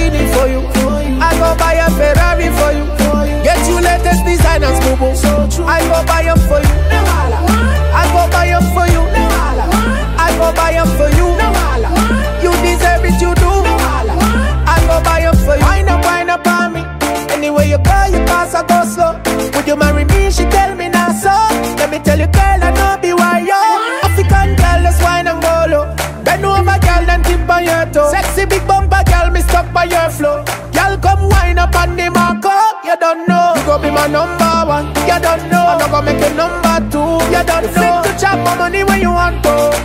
Lamborghini for you. I go buy a Ferrari for you. Get you latest designers, boo. I go buy them for you. I go buy them for you. I go buy them for you. You deserve it, you do. I go buy them for you. Wind up on me. Anywhere you go, you pass, I go slow. Would you marry me? She tell me now so. Let me tell you, girl, I know be why yo. African girl, let's wine and go low. Bend over, girl, and tip on your toe. Sexy big bumper, girl, me stop by your flow. Girl, come wine up on the marco. You don't know. You go be my number one. You don't know. I'm not gonna make it number two. You don't know. Fit to chop my money when you want to.